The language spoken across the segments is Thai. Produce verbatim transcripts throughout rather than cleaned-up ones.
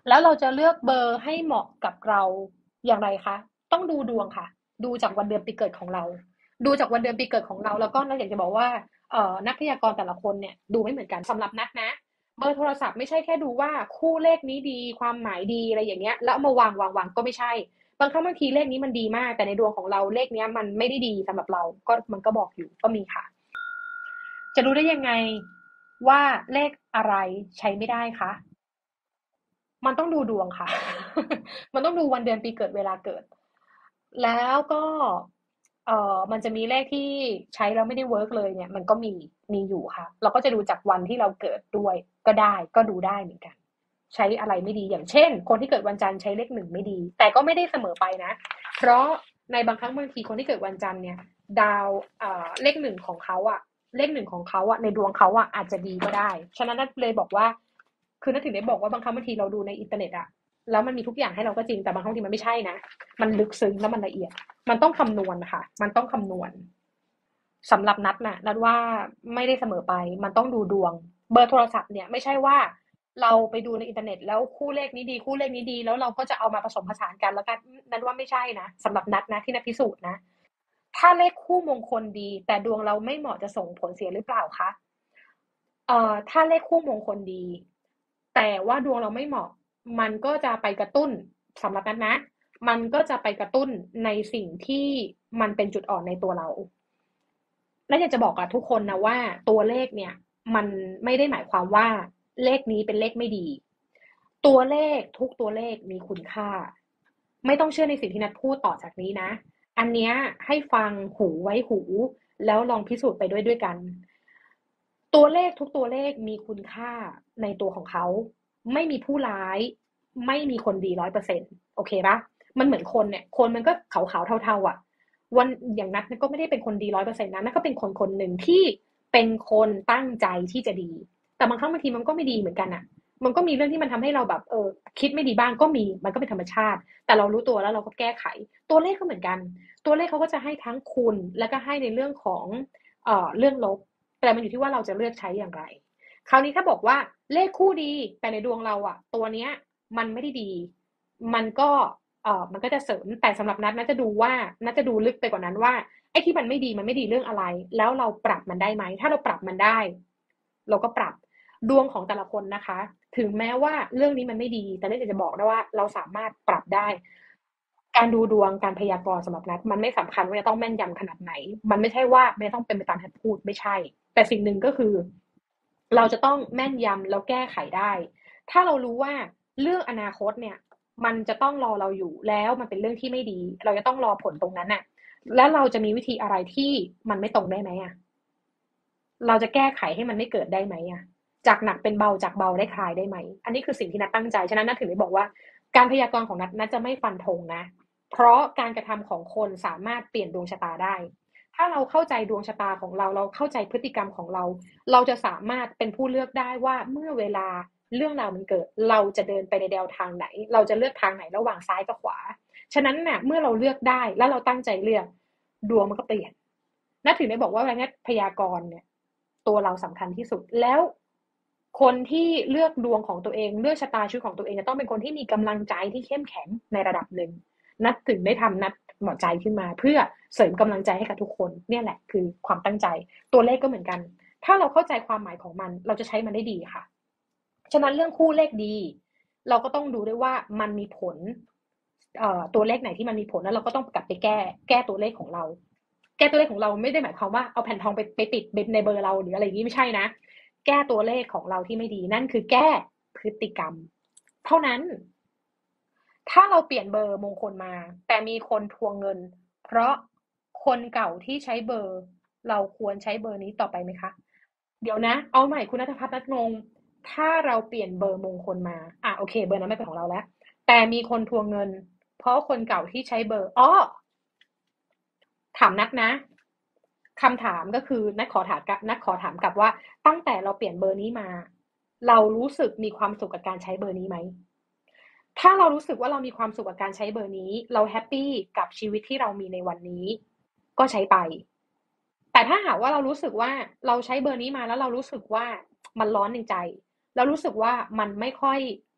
แล้วเราจะเลือกเบอร์ให้เหมาะกับเราอย่างไรคะต้องดูดวงค่ะดูจากวันเดือนปีเกิดของเราดูจากวันเดือนปีเกิดของเราแล้วก็นักอยากจะบอกว่าเอ่อนักพยากรณ์แต่ละคนเนี่ยดูไม่เหมือนกันสำหรับนักนะเบอร์โทรศัพท์ไม่ใช่แค่ดูว่าคู่เลขนี้ดีความหมายดีอะไรอย่างเงี้ยแล้วเอามาวางวางวางก็ไม่ใช่บางครั้งบางทีเลขนี้มันดีมากแต่ในดวงของเราเลขเนี้ยมันไม่ได้ดีสำหรับเราก็มันก็บอกอยู่ก็มีค่ะจะรู้ได้ยังไงว่าเลขอะไรใช้ไม่ได้คะ มันต้องดูดวงค่ะ มันต้องดูวันเดือนปีเกิดเวลาเกิด แล้วก็เอ่อมันจะมีเลขที่ใช้แล้วไม่ได้เวิร์กเลยเนี่ยมันก็มีมีอยู่ค่ะเราก็จะดูจากวันที่เราเกิดด้วยก็ได้ก็ดูได้เหมือนกันใช้อะไรไม่ดีอย่างเช่นคนที่เกิดวันจันทร์ใช้เลขหนึ่งไม่ดีแต่ก็ไม่ได้เสมอไปนะเพราะในบางครั้งบางทีคนที่เกิดวันจันทร์เนี่ยดาวเอ่อเลขหนึ่งของเขาอะเลขหนึ่งของเขาอะในดวงเขาอะอาจจะดีก็ได้ฉะนั้นนั่นเลยบอกว่าคือนั่นถึงได้บอกว่าบางครั้งบางทีเราดูในอินเทอร์เน็ตอะแล้วมันมีทุกอย่างให้เราก็จริงแต่บางครั้งบางทีมันไม่ใช่นะมันลึกซึ้งแล้วมันละเอียด มันต้องคำนวณค่ะมันต้องคำนวณสำหรับนัดน่ะนัดว่าไม่ได้เสมอไปมันต้องดูดวงเบอร์โทรศัพท์เนี่ยไม่ใช่ว่าเราไปดูในอินเทอร์เน็ตแล้วคู่เลขนี้ดีคู่เลขนี้ดีแล้วเราก็จะเอามาผสมผสานกันแล้วกันนัดว่าไม่ใช่นะสำหรับนัดนะที่นัดพิสูจน์นะถ้าเลขคู่มงคลดีแต่ดวงเราไม่เหมาะจะส่งผลเสียหรือเปล่าคะเอ่อถ้าเลขคู่มงคลดีแต่ว่าดวงเราไม่เหมาะมันก็จะไปกระตุ้นสำหรับนัดนะมันก็จะไปกระตุ้นในสิ่งที่มันเป็นจุดอ่อนในตัวเรา และอยากจะบอกกับทุกคนนะว่าตัวเลขเนี่ยมันไม่ได้หมายความว่าเลขนี้เป็นเลขไม่ดีตัวเลขทุกตัวเลขมีคุณค่าไม่ต้องเชื่อในสิ่งที่นัทพูดต่อจากนี้นะอันเนี้ยให้ฟังหูไว้หูแล้วลองพิสูจน์ไปด้วยด้วยกันตัวเลขทุกตัวเลขมีคุณค่าในตัวของเขาไม่มีผู้ร้ายไม่มีคนดีร้อยเปอร์เซ็นต์โอเคปะมันเหมือนคนเนี่ยคนมันก็ขาวๆเทาๆอ่ะ วันอย่างนัทก็ไม่ได้เป็นคนดีร้อยเปอร์เซ็นต์นะนัทก็เป็นคนคนหนึ่งที่เป็นคนตั้งใจที่จะดีแต่บางครั้งบางทีมันก็ไม่ดีเหมือนกันอ่ะมันก็มีเรื่องที่มันทำให้เราแบบเออคิดไม่ดีบ้างก็มีมันก็เป็นธรรมชาติแต่เรารู้ตัวแล้วเราก็แก้ไขตัวเลขก็เหมือนกันตัวเลขเขาก็จะให้ทั้งคุณแล้วก็ให้ในเรื่องของเอ่อเรื่องลบแต่มันอยู่ที่ว่าเราจะเลือกใช้อย่างไรคราวนี้ถ้าบอกว่าเลขคู่ดีแต่ในดวงเราอ่ะตัวเนี้ยมันไม่ได้ดีมันก็ เอ่อมันก็จะเสริมแต่สำหรับนัทนัทจะดูว่านัทจะดูลึกไปกว่านั้นว่าไอ้ที่มันไม่ดีมันไม่ดีเรื่องอะไรแล้วเราปรับมันได้ไหมถ้าเราปรับมันได้เราก็ปรับดวงของแต่ละคนนะคะถึงแม้ว่าเรื่องนี้มันไม่ดีแต่นัทจะบอกได้ว่าเราสามารถปรับได้การดูดวงการพยากรณ์สำหรับนัทมันไม่สำคัญว่าจะต้องแม่นยำขนาดไหนมันไม่ใช่ว่าไม่ต้องเป็นไปตามที่พูดไม่ใช่แต่สิ่งหนึ่งก็คือเราจะต้องแม่นยำแล้วแก้ไขได้ถ้าเรารู้ว่าเรื่องอนาคตเนี่ย มันจะต้องรอเราอยู่แล้วมันเป็นเรื่องที่ไม่ดีเราจะต้องรอผลตรงนั้นน่ะแล้วเราจะมีวิธีอะไรที่มันไม่ตรงได้ไหมอ่ะเราจะแก้ไขให้มันไม่เกิดได้ไหมอ่ะจากหนักเป็นเบาจากเบาได้คลายได้ไหมอันนี้คือสิ่งที่นัทตั้งใจฉะนั้นนัทถึงได้บอกว่าการพยากรณ์ของนัทนัทจะไม่ฟันธงนะเพราะการกระทำของคนสามารถเปลี่ยนดวงชะตาได้ถ้าเราเข้าใจดวงชะตาของเราเราเข้าใจพฤติกรรมของเราเราจะสามารถเป็นผู้เลือกได้ว่าเมื่อเวลา เรื่องราวมันเกิดเราจะเดินไปในแนวทางไหนเราจะเลือกทางไหนระหว่างซ้ายกับขวาฉะนั้นน่ะเมื่อเราเลือกได้แล้วเราตั้งใจเลือกดวงมันก็เปลี่ยนนัทถึงได้บอกว่าอะไรนัทพยากรณ์เนี่ยตัวเราสำคัญที่สุดแล้วคนที่เลือกดวงของตัวเองเลือกชะตาชีวิตของตัวเองจะต้องเป็นคนที่มีกำลังใจที่เข้มแข็งในระดับหนึ่งนัทถึงได้ทำนัดหมอใจขึ้นมาเพื่อเสริมกำลังใจให้กับทุกคนเนี่ยแหละคือความตั้งใจตัวเลขก็เหมือนกันถ้าเราเข้าใจความหมายของมันเราจะใช้มันได้ดีค่ะ ฉะนั้นเรื่องคู่เลขดีเราก็ต้องดูด้วยว่ามันมีผลเอ่อตัวเลขไหนที่มันมีผลแล้วเราก็ต้องกลับไปแก้แก้ตัวเลขของเราแก้ตัวเลขของเราไม่ได้หมายความว่าเอาแผ่นทองไปไปติดในเบอร์เราหรืออะไรอย่างนี้ไม่ใช่นะแก้ตัวเลขของเราที่ไม่ดีนั่นคือแก้พฤติกรรมเท่านั้นถ้าเราเปลี่ยนเบอร์มงคลมาแต่มีคนทวงเงินเพราะคนเก่าที่ใช้เบอร์เราควรใช้เบอร์นี้ต่อไปไหมคะ เดี๋ยวนะเอาใหม่คุณณัฐพัฒน์นัดงงถ้าเราเปลี่ยนเบอร์มงคลมาอ่ะโอเคเบอร์นั้นไม่เป็นของเราแล้วแต่มีคนทวงเงินเพราะคนเก่าที่ใช้เบอร์อ้อถามนัดนะคำถามก็คือนัดขอถามกับนัดขอถามกลับว่าตั้งแต่เราเปลี่ยนเบอร์นี้มาเรารู้สึกมีความสุขกับการใช้เบอร์นี้ไหมถ้าเรารู้สึกว่าเรามีความสุขกับการใช้เบอร์นี้เราแฮปปี้กับชีวิตที่เรามีในวันนี้ก็ใช้ไป แต่ถ้าหากว่าเรารู้สึกว่าเราใช้เบอร์นี้มาแล้วเรารู้สึกว่ามันร้อนในใจแล้วรู้สึกว่ามันไม่ค่อย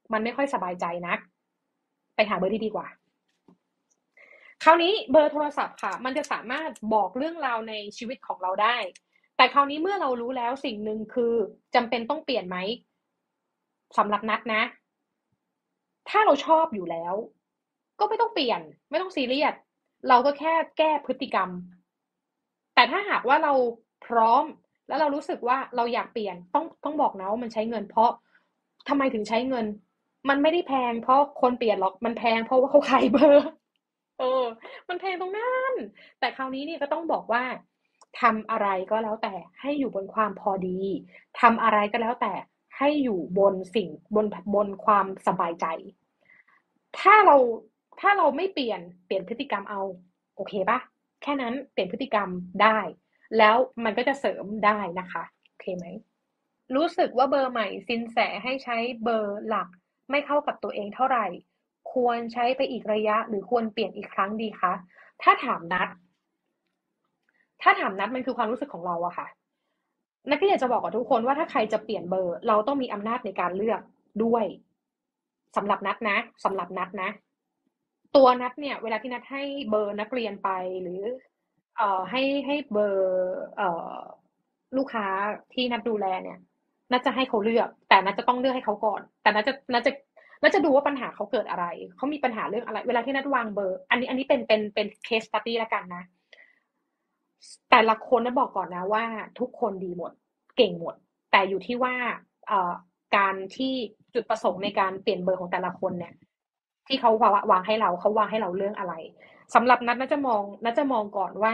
มันไม่ค่อยสบายใจนักไปหาเบอร์ที่ดีกว่าคราวนี้เบอร์โทรศัพท์ค่ะมันจะสามารถบอกเรื่องราวในชีวิตของเราได้แต่คราวนี้เมื่อเรารู้แล้วสิ่งหนึ่งคือจำเป็นต้องเปลี่ยนไหมสำหรับนัดนะถ้าเราชอบอยู่แล้วก็ไม่ต้องเปลี่ยนไม่ต้องซีเรียสเราก็แค่แก้พฤติกรรม แต่ถ้าหากว่าเราพร้อมแล้วเรารู้สึกว่าเราอยากเปลี่ยนต้องต้องบอกนะว่ามันใช้เงินเพราะทำไมถึงใช้เงินมันไม่ได้แพงเพราะคนเปลี่ยนหรอกมันแพงเพราะว่าเขาขายเบอร์เออมันแพงตรงนั้นแต่คราวนี้เนี่ยก็ต้องบอกว่าทำอะไรก็แล้วแต่ให้อยู่บนความพอดีทำอะไรก็แล้วแต่ให้อยู่บนสิ่งบนบนความสบายใจถ้าเราถ้าเราไม่เปลี่ยนเปลี่ยนพฤติกรรมเอาโอเคปะ แค่นั้นเปลี่ยนพฤติกรรมได้แล้วมันก็จะเสริมได้นะคะโอเคไหมรู้สึกว่าเบอร์ใหม่สินแสให้ใช้เบอร์หลักไม่เข้ากับตัวเองเท่าไหร่ควรใช้ไปอีกระยะหรือควรเปลี่ยนอีกครั้งดีคะถ้าถามนัดถ้าถามนัดมันคือความรู้สึกของเราอะค่ะนัดก็อยากจะบอกกับทุกคนว่าถ้าใครจะเปลี่ยนเบอร์เราต้องมีอำนาจในการเลือกด้วยสำหรับนัดนะสำหรับนัดนะ ตัวนัดเนี่ยเวลาที่นัดให้เบอร์นักเรียนไปหรือเอ่อให้ให้เบอร์เอ่อลูกค้าที่นัดดูแลเนี่ยนัดจะให้เขาเลือกแต่นัดจะต้องเลือกให้เขาก่อนแต่นัดจะนัดจะนัดจะดูว่าปัญหาเขาเกิดอะไรเขามีปัญหาเรื่องอะไรเวลาที่นัดวางเบอร์อันนี้อันนี้เป็นเป็นเป็นเคสสตัดดี้ละกันนะแต่ละคนนัดบอกก่อนนะว่าทุกคนดีหมดเก่งหมดแต่อยู่ที่ว่าเอ่อการที่จุดประสงค์ในการเปลี่ยนเบอร์ของแต่ละคนเนี่ย ที่เขาวางให้เราเขาวางให้เราเรื่องอะไรสำหรับนัทนัทจะมองนัทจะมองก่อนว่า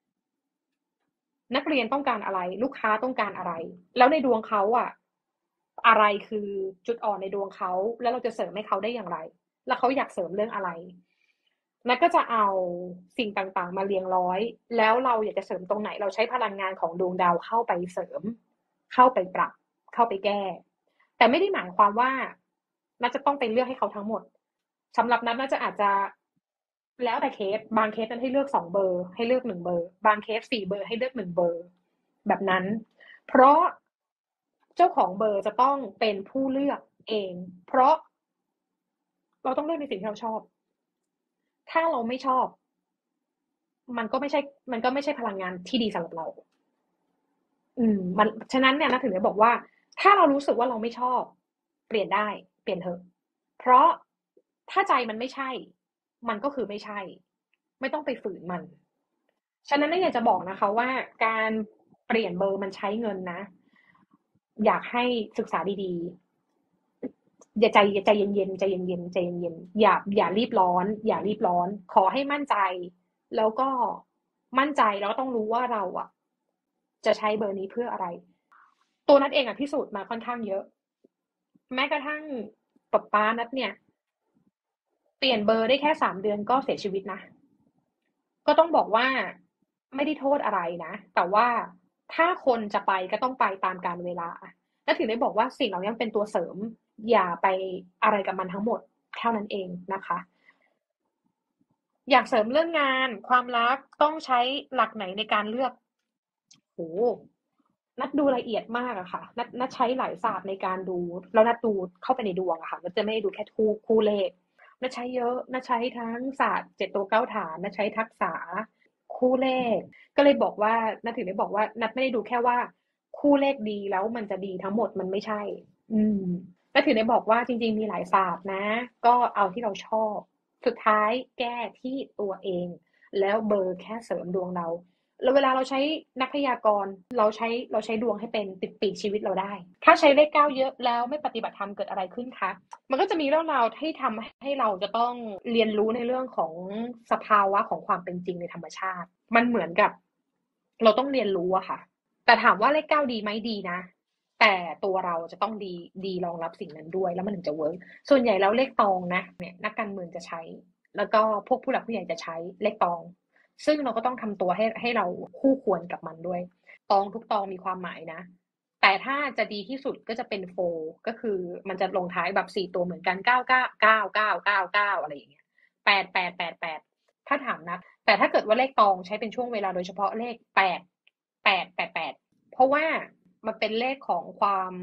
นักเรียนต้องการอะไรลูกค้าต้องการอะไรแล้วในดวงเขาอะอะไรคือจุดอ่อนในดวงเขาแล้วเราจะเสริมให้เขาได้อย่างไรแล้วเขาอยากเสริมเรื่องอะไรนัทก็จะเอาสิ่งต่างๆมาเรียงร้อยแล้วเราอยากจะเสริมตรงไหนเราใช้พลังงานของดวงดาวเข้าไปเสริมเข้าไปปรับเข้าไปแก้แต่ไม่ได้หมายความว่านัทจะต้องไปเลือกให้เขาทั้งหมด สำหรับนัทน่าจะอาจจะแล้วแต่เคสบางเคสนั้นให้เลือกสองเบอร์ให้เลือกหนึ่งเบอร์บางเคสสี่เบอร์ให้เลือกหนึ่งเบอร์แบบนั้นเพราะเจ้าของเบอร์จะต้องเป็นผู้เลือกเองเพราะเราต้องเลือกในสิ่งที่เราชอบถ้าเราไม่ชอบมันก็ไม่ใช่มันก็ไม่ใช่พลังงานที่ดีสำหรับเราอืมมันฉะนั้นเนี่ยนะถึงได้บอกว่าถ้าเรารู้สึกว่าเราไม่ชอบเปลี่ยนได้เปลี่ยนเถอะเพราะถ้าใจมันไม่ใช่มันก็คือไม่ใช่ ไม่ต้องไปฝืนมัน ฉะนั้นน่ะอยากจะบอกนะคะว่าการเปลี่ยนเบอร์มันใช้เงินนะ อยากให้ศึกษาดีๆอย่าใจใจเย็นๆใจเย็นๆใจเย็นๆอย่าอย่ารีบร้อนอย่ารีบร้อนขอให้มั่นใจแล้วก็มั่นใจแล้วก็ต้องรู้ว่าเราอะจะใช้เบอร์นี้เพื่ออะไรตัวนัทเองอะพิสูจน์มาค่อนข้างเยอะแม้กระทั่งป๊าป๊านัทเนี่ยเปลี่ยนเบอร์ได้แค่สามเดือนก็เสียชีวิตนะ ก็ต้องบอกว่าไม่ได้โทษอะไรนะแต่ว่าถ้าคนจะไปก็ต้องไปตามกาลเวลาและถึงได้บอกว่าสิ่งเหล่านี้มันเป็นตัวเสริมอย่าไปอะไรกับมันทั้งหมดเท่านั้นเองนะคะอยากเสริมเรื่องงานความรักต้องใช้หลักไหนในการเลือกโหนัดดูละเอียดมากอะค่ะนัดนัดใช้หลายศาสตร์ในการดูแล้วนัดดูเข้าไปในดวงอะค่ะนัดจะไม่ได้ดูแค่คู่คู่เลขนัดใช้เยอะนัดใช้ทั้งศาสตร์เจ็ดตัวเก้าฐานนัดใช้ทักษะ คู่เลขก็เลยบอกว่านัทถึงได้บอกว่านัทไม่ได้ดูแค่ว่าคู่เลขดีแล้วมันจะดีทั้งหมดมันไม่ใช่อืมนัทถึงได้บอกว่าจริงๆมีหลายศาสตร์นะก็เอาที่เราชอบสุดท้ายแก้ที่ตัวเองแล้วเบอร์แค่เสริมดวงเราแล้วเวลาเราใช้นักพยากรณ์เราใช้เราใช้ดวงให้เป็นติดปีกชีวิตเราได้ถ้าใช้เลขเก้าเยอะแล้วไม่ปฏิบัติธรรมเกิดอะไรขึ้นคะมันก็จะมีเรื่องราวที่ทำให้เราจะต้องเรียนรู้ในเรื่องของสภาวะของความเป็นจริงในธรรมชาติ มันเหมือนกับเราต้องเรียนรู้อะค่ะแต่ถามว่าเลขเก้าดีไหมดีนะแต่ตัวเราจะต้องดีดีรองรับสิ่งนั้นด้วยแล้วมันถึงจะเวิร์กส่วนใหญ่แล้วเลขตองนะเนี่ยนักการเมืองจะใช้แล้วก็พวกผู้หลักผู้ใหญ่จะใช้เลขตองซึ่งเราก็ต้องทำตัวให้ให้เราคู่ควรกับมันด้วยตองทุกตองมีความหมายนะแต่ถ้าจะดีที่สุดก็จะเป็นโฟร์ก็คือมันจะลงท้ายแบบสี่ตัวเหมือนกันเก้าเก้าเก้าเก้าเก้าเก้าอะไรอย่างเงี้ยแปดแปดแปดแปดถ้าถามนะ แต่ถ้าเกิดว่าเลขตองใช้เป็นช่วงเวลาโดยเฉพาะเลขแปดแปดแปดแปดเพราะว่ามันเป็นเลขของความ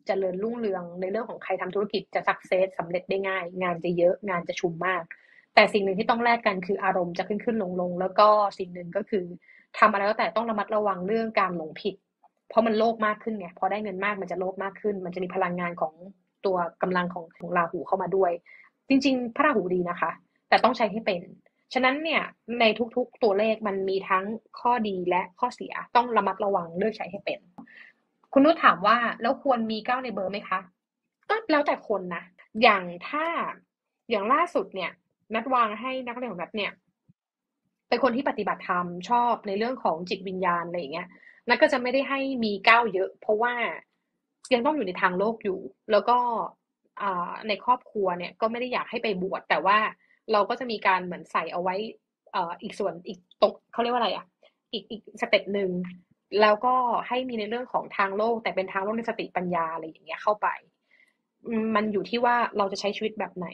เจริญรุ่งเรืองในเรื่องของใครทำธุรกิจจะสักเซสสำเร็จได้ง่ายงานจะเยอะงานจะชุมมากแต่สิ่งหนึ่งที่ต้องแลกกันคืออารมณ์จะขึ้นขึ้นลงลงแล้วก็สิ่งหนึ่งก็คือทำอะไรก็แต่ต้องระมัดระวังเรื่องการหลงผิดเพราะมันโลภมากขึ้นไงพอได้เงินมากมันจะโลภมากขึ้นมันจะมีพลังงานของตัวกำลังของของราหูเข้ามาด้วยจริงๆพระราหูดีนะคะแต่ต้องใช้ให้เป็นฉะนั้นเนี่ยในทุกๆตัวเลขมันมีทั้งข้อดีและข้อเสียต้องระมัดระวังเลือกใช้ให้เป็น คุณนุชถามว่าแล้วควรมีเก้าในเบอร์ไหมคะก็แล้วแต่คนนะอย่างถ้าอย่างล่าสุดเนี่ยนัดวางให้นักเรียนของนัดเนี่ยเป็นคนที่ปฏิบัติธรรมชอบในเรื่องของจิตวิญญาณอะไรอย่างเงี้ยนัดก็จะไม่ได้ให้มีเก้าเยอะเพราะว่ายังต้องอยู่ในทางโลกอยู่แล้วก็อ่าในครอบครัวเนี่ยก็ไม่ได้อยากให้ไปบวชแต่ว่าเราก็จะมีการเหมือนใส่เอาไว้เอ่ออีกส่วนอีกตรงเขาเรียกว่าอะไรอ่ะอีกอีกสเต็ปหนึ่ง แล้วก็ให้มีในเรื่องของทางโลกแต่เป็นทางโลกในสติปัญญาอะไรอย่างเงี้ยเข้าไปมันอยู่ที่ว่าเราจะใช้ชีวิตแบบไหน